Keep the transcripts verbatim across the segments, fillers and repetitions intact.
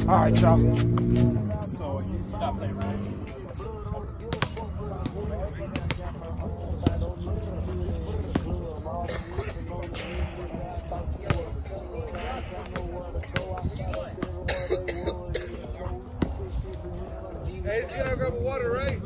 All right, y'all. So you stop playing, right? Hey, just get out and grab a water, right?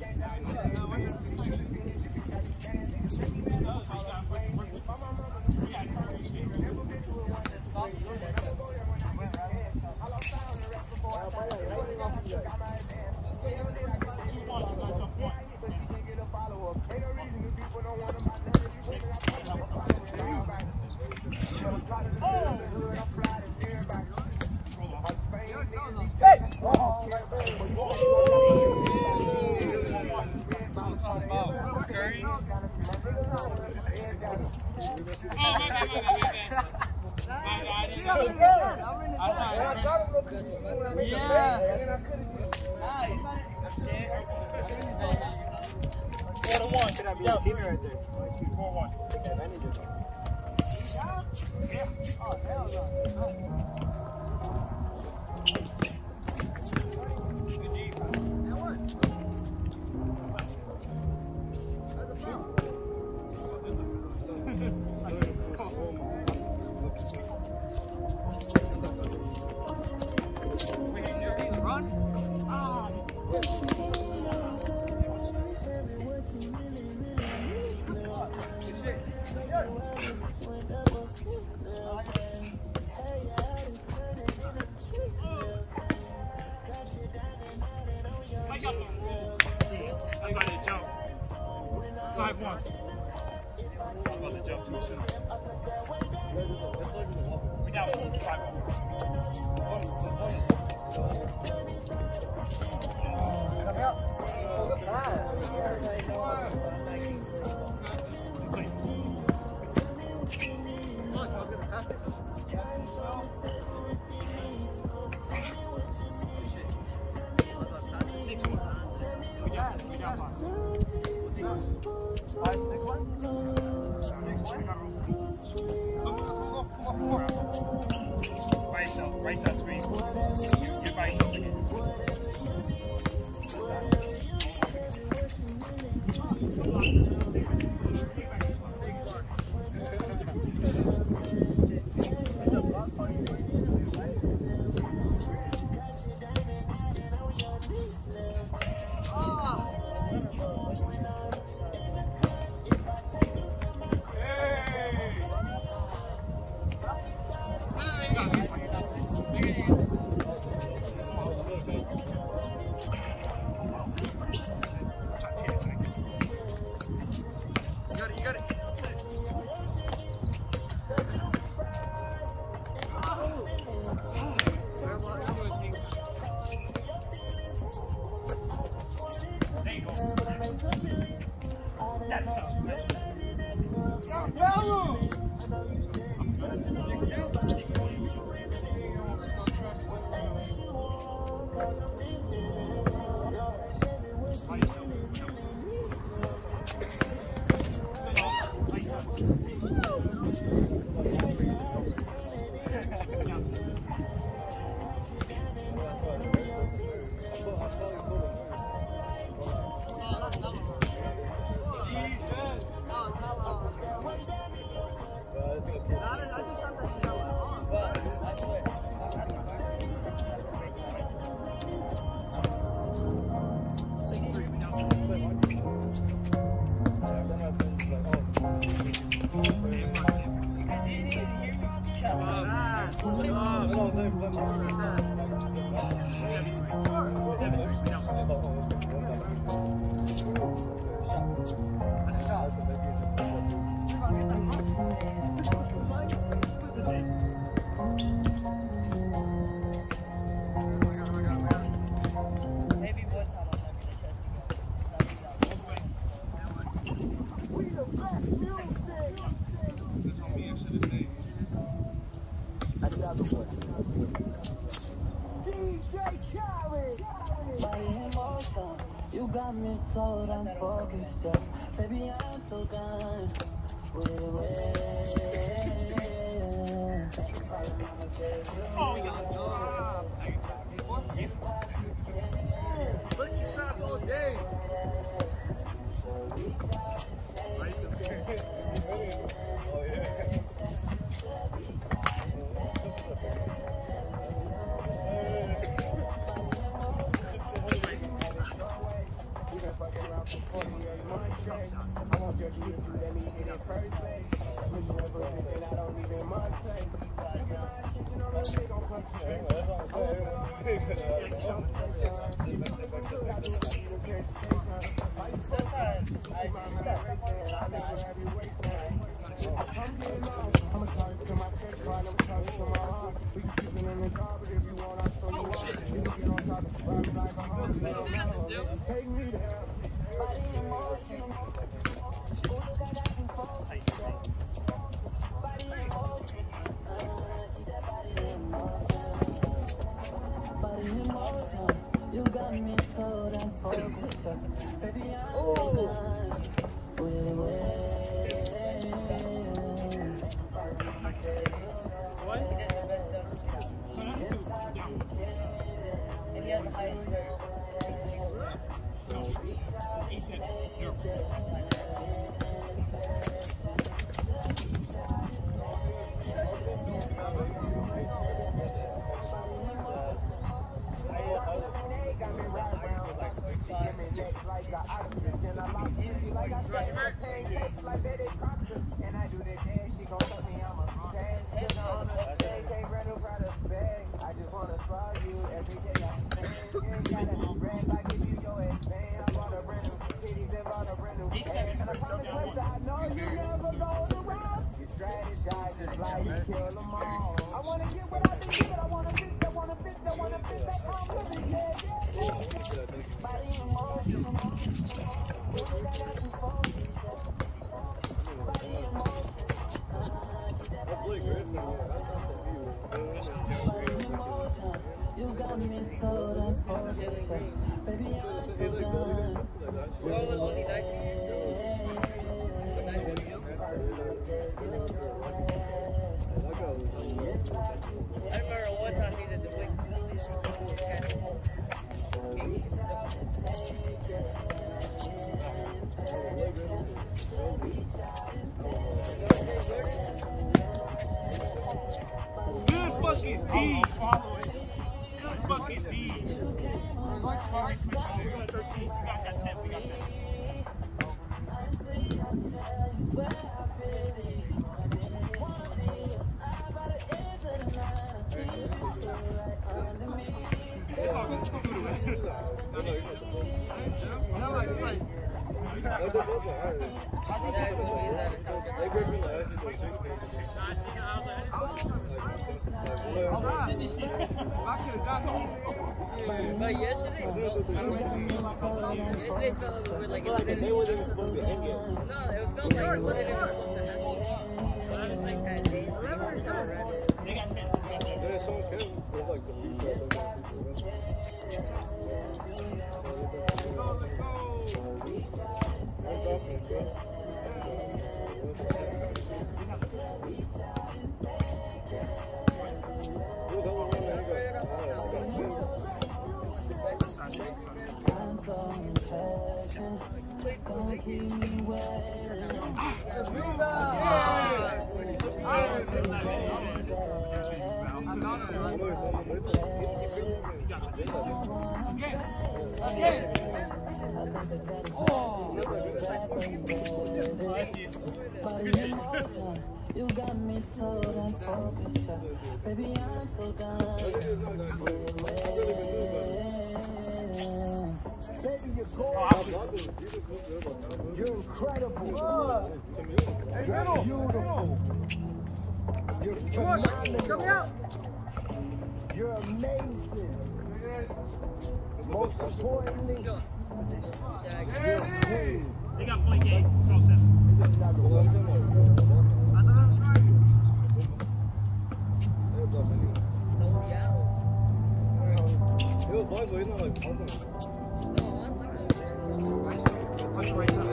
Yeah. Four to one. Should I be a teammate right there? Four one. Yeah. Oh hell no. Good deep. That one. That's a foul. Run. Ah. five one. I'm about to jump too soon. We down five one. Come out. Right side, right side screen. Get by yourself again. You got me sold, I'm focused up. Baby, I'm so done with it. Oh, yeah. Look, you shot all day. Oh, yeah. Take me there. Baby, I'm so done with What? He did the best dunk. And he has the highest score. No. He said, no. You got me so damn focused, baby, I'm so done. Well, it was only nice. But nice. I remember one time he did the wing. Good fucking D. Good fucking D. thirteen, you guys got ten, we got seven. It's all good. But yesterday, felt, yesterday felt like it didn't. No, it felt like it wasn't even supposed to happen. Like that day. eleven or something, right? They got ten. There's someone can. There's like the people. Don't keep me waiting. You got me so damn focused, baby, I'm so done. Baby, you're gorgeous. You're incredible. You're beautiful. You're phenomenal. You're amazing. Most importantly, you're clean. They got point eight, twelve seven. Punch right side.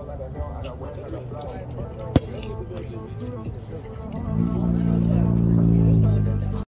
Thank you.